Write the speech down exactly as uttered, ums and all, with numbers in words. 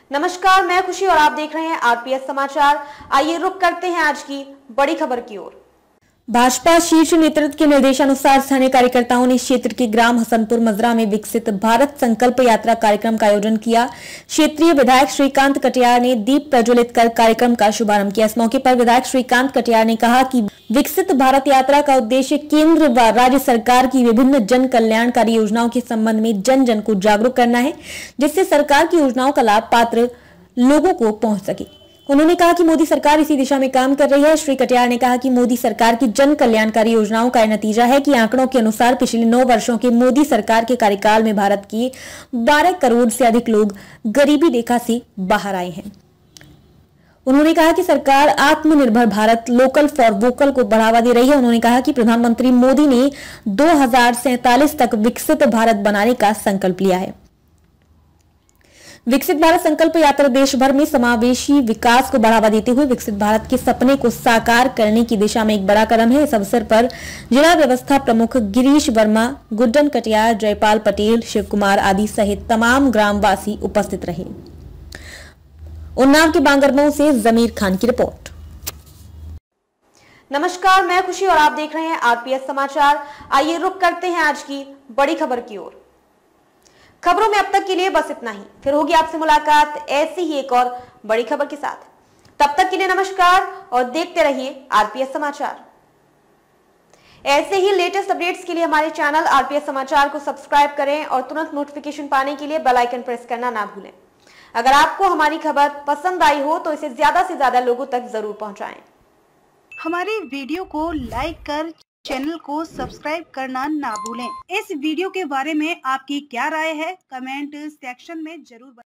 नमस्कार, मैं खुशी और आप देख रहे हैं आरपीएस समाचार। आइए रुक करते हैं आज की बड़ी खबर की ओर। भाजपा शीर्ष नेतृत्व के निर्देशानुसार स्थानीय कार्यकर्ताओं ने क्षेत्र के ग्राम हसनपुर मजरा में विकसित भारत संकल्प यात्रा कार्यक्रम का आयोजन किया। क्षेत्रीय विधायक श्रीकांत कटियार ने दीप प्रज्वलित कर कार्यक्रम का शुभारंभ किया। इस मौके पर विधायक श्रीकांत कटियार ने कहा कि विकसित भारत यात्रा का उद्देश्य केंद्र व राज्य सरकार की विभिन्न जन कल्याणकारी योजनाओं के संबंध में जन जन को जागरूक करना है, जिससे सरकार की योजनाओं का लाभ पात्र लोगों को पहुंच सके। उन्होंने कहा कि मोदी सरकार इसी दिशा में काम कर रही है। श्री कटियार ने कहा कि मोदी सरकार की जन कल्याणकारी योजनाओं का नतीजा है कि आंकड़ों के अनुसार पिछले नौ वर्षों के मोदी सरकार के कार्यकाल में भारत के बारह करोड़ से अधिक लोग गरीबी रेखा से बाहर आए हैं। उन्होंने कहा कि सरकार आत्मनिर्भर भारत, लोकल फॉर वोकल को बढ़ावा दे रही है। उन्होंने कहा कि प्रधानमंत्री मोदी ने दो हजार सैंतालीस तक विकसित भारत बनाने का संकल्प लिया है। विकसित भारत संकल्प यात्रा देश भर में समावेशी विकास को बढ़ावा देते हुए विकसित भारत के सपने को साकार करने की दिशा में एक बड़ा कदम है। इस अवसर पर जिला व्यवस्था प्रमुख गिरीश वर्मा, गुड्डन कटियार, जयपाल पटेल, शिव कुमार आदि सहित तमाम ग्रामवासी उपस्थित रहे। उन्नाव के बांगरमऊ से जमीर खान की रिपोर्ट। नमस्कार, मैं खुशी और आप देख रहे हैं आरपीएस समाचार। आइए रुक करते हैं आज की बड़ी खबर की ओर। खबरों में अब तक के लिए बस इतना ही, फिर होगी आपसे मुलाकात ऐसी ही एक और बड़ी खबर के साथ। तब तक के लिए नमस्कार और देखते रहिए आरपीएस समाचार। ऐसे ही लेटेस्ट अपडेट्स के लिए हमारे चैनल आरपीएस समाचार को सब्सक्राइब करें और तुरंत नोटिफिकेशन पाने के लिए बेल आइकन प्रेस करना ना भूलें। अगर आपको हमारी खबर पसंद आई हो तो इसे ज्यादा से ज्यादा लोगों तक जरूर पहुंचाएं। हमारे वीडियो को लाइक कर चैनल को सब्सक्राइब करना ना भूलें। इस वीडियो के बारे में आपकी क्या राय है, कमेंट सेक्शन में जरूर बताएं।